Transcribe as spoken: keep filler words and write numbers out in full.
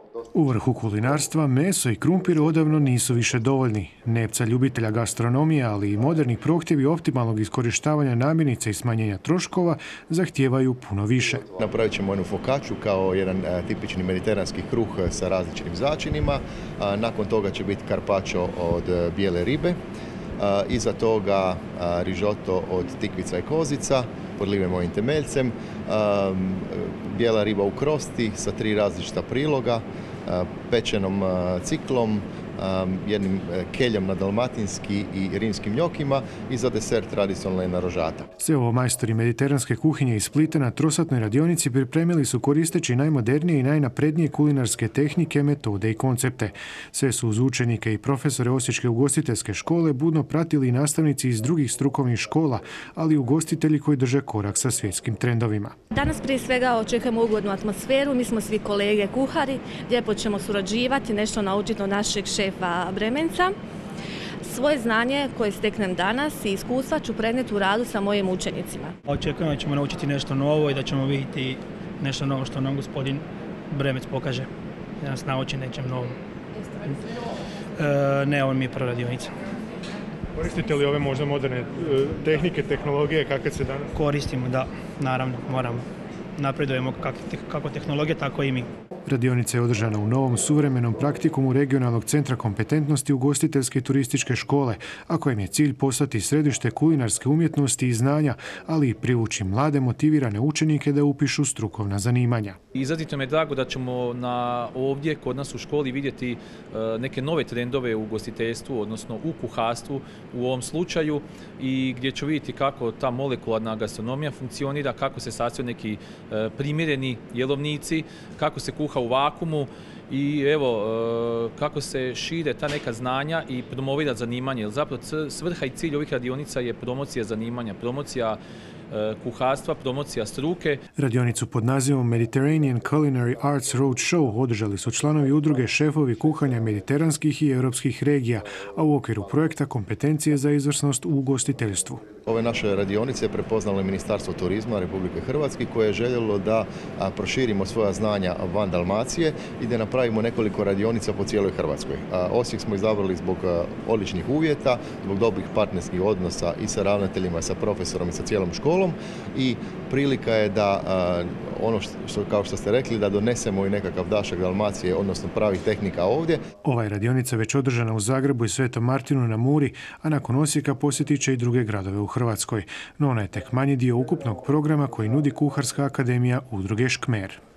U vrhu kulinarstva meso i krumpir odavno nisu više dovoljni. Nepca ljubitelja gastronomije, ali i modernih prohtjevi optimalnog iskorištavanja namirnica i smanjenja troškova zahtijevaju puno više. Napravit ćemo jednu fokaču kao jedan tipični mediteranski kruh sa različitim začinima. Nakon toga će biti karpačo od bijele ribe. Iza toga rižoto od tikvica i kozica, podliven mojim temeljcem, bijela riba u krosti sa tri različita priloga, pečenom ciklom, jednim keljem na dalmatinski i rimskim njokima i za desert tradicionalna rožata. Sve ovo majstori mediteranske kuhinje iz Splita na trosatnoj radionici pripremili su koristeći najmodernije i najnaprednije kulinarske tehnike, metode i koncepte. Sve su uz učenike i profesore Osječke ugostiteljske škole budno pratili i nastavnici iz drugih strukovnih škola, ali i ugostitelji koji drže korak sa svjetskim trendovima. Danas prije svega očekujemo ugodnu atmosferu, mi smo svi kolege kuhari, lijepo ćemo surađivati, nešto naučiti od našeg šefa Bremenca. Svoje znanje koje steknem danas i iskustva ću prenijeti u radu sa mojim učenicima. Očekujemo da ćemo naučiti nešto novo i da ćemo vidjeti nešto novo što nam gospodin Bremenc pokaže, da nas nauči nečem novom. E, ne, ovo mi je prva radionica. Koristite li ove možda moderne tehnike, tehnologije, kakve se danas? Koristimo, da, naravno, moramo. Napredujemo kako tehnologije, tako i mi. Radionica je održana u novom suvremenom praktikumu regionalnog centra kompetentnosti ugostiteljske i turističke škole, a kojem je cilj postati središte kulinarske umjetnosti i znanja, ali i privući mlade motivirane učenike da upišu strukovna zanimanja. Izrazito mi je drago da ćemo na ovdje kod nas u školi vidjeti neke nove trendove u ugostiteljstvu, odnosno u kuharstvu u ovom slučaju, i gdje ću vidjeti kako ta molekularna gastronomija funkcionira, kako se sastoje neki primjereni jelovnici, kako se kuha u vakuumu i evo kako se šire ta neka znanja i promovira zanimanje. Jer zapravo svrha i cilj ovih radionica je promocija zanimanja, promocija kuharstva, promocija struke. Radionicu pod nazivom Mediterranean Culinary Arts Roadshow održali su članovi udruge šefovi kuhanja mediteranskih i europskih regija, a u okviru projekta Kompetencije za izvrsnost u ugostiteljstvu. Ove naše radionice je prepoznalo Ministarstvo turizma Republike Hrvatske koje je željelo da proširimo svoja znanja van Dalmacije i da napravimo nekoliko radionica po cijeloj Hrvatskoj. Osijek smo izabrali zbog odličnih uvjeta, zbog dobrih partnerskih odnosa i sa ravnateljima, sa profesorom i sa cijelom školom, i prilika je da ono što, kao što ste rekli, da donesemo i nekakav dašak Dalmacije, odnosno pravih tehnika ovdje. Ova je radionica već održana u Zagrebu i Svetom Martinu na Muri, a nakon Osijeka posjetit će i druge gradove u Hrvatskoj. No ona je tek manji dio ukupnog programa koji nudi Kuharska akademija udruge Škmer.